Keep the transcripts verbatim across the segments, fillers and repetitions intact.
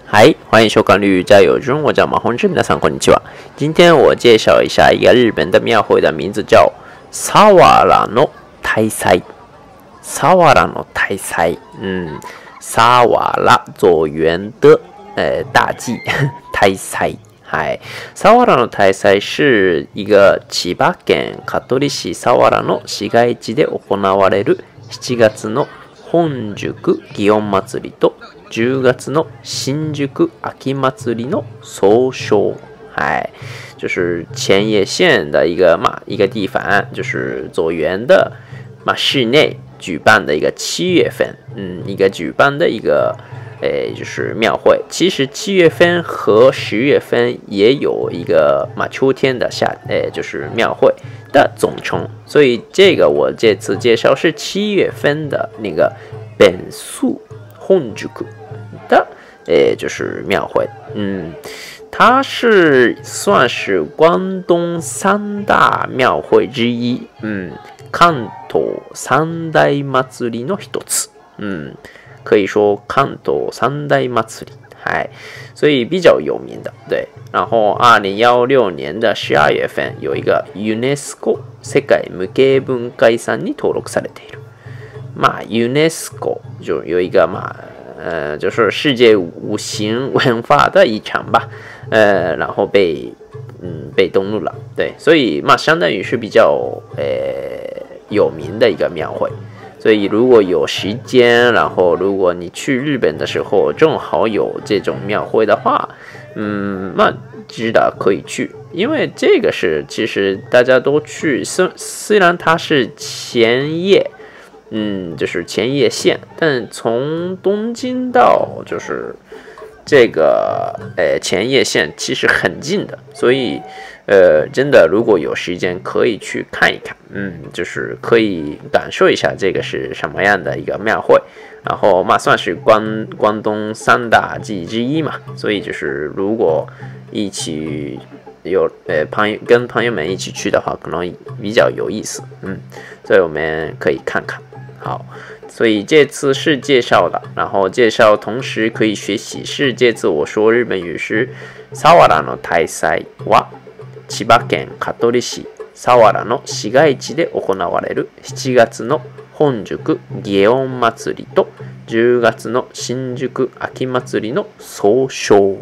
嗨，欢迎收看《绿加油中》，我叫马宏志，皆さんこんにちは。今天我介绍一下一个日本的庙会的名字叫萨瓦拉の大祭。萨瓦拉の大祭，嗯，萨瓦拉左元的呃大祭大祭。はい、萨瓦拉の大祭是一个千葉県香取市佐原の市街地で行われるしちがつの本宿祇園祭りとじゅうがつの新宿秋祭りの総称。哎，就是千叶县的一个嘛一个地方，就是左园的嘛市内举办的一个七月份，嗯，一个举办的一个诶就是庙会。其实七月份和十月份也有一个嘛秋天的夏诶就是庙会的总称，所以这个我这次介绍是七月份的那个本宿本宿的诶就是庙会，嗯。它是算是关东三大庙会之一，嗯，関東三大祭りの一つ，嗯，可以说関東三大祭り，嗨，所以比较有名的，对。然后二零一六年的十二月份有一个 ユネスコ世界無形文化遺産に登録されている，嘛 ユネスコ就有一个嘛。呃，就是世界五行文化的一场吧，呃，然后被嗯被登录了，对，所以嘛，相当于是比较呃有名的一个庙会，所以如果有时间，然后如果你去日本的时候正好有这种庙会的话，嗯，那知道可以去，因为这个是其实大家都去，虽虽然它是前夜。嗯，就是千叶县，但从东京到就是这个呃千叶县其实很近的，所以呃真的如果有时间可以去看一看，嗯，就是可以感受一下这个是什么样的一个庙会，然后嘛算是关关东三大祭之一嘛，所以就是如果一起有呃朋友跟朋友们一起去的话，可能比较有意思，嗯，所以我们可以看看。好，所以这次是介绍的，然后介绍同时可以学习是这次我说日本语是佐原の大祭は千葉県香取市佐原の市街地で行われるしちがつの本宿祇園祭りとじゅうがつの新宿秋祭りの総称。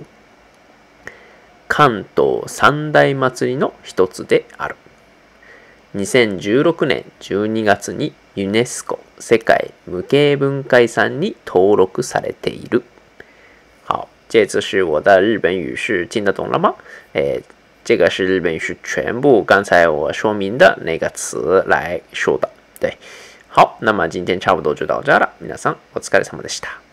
関東三大祭りの一つである。にせんじゅうろくねんじゅうにがつにユネスコ世界無形文化遺産に登録されている。好，这次是我的日本语是听得懂了吗？诶，这个是日本语是全部刚才我说明的那个词来说的。对，好，那么今天差不多就到这了。皆さんお疲れ様でした。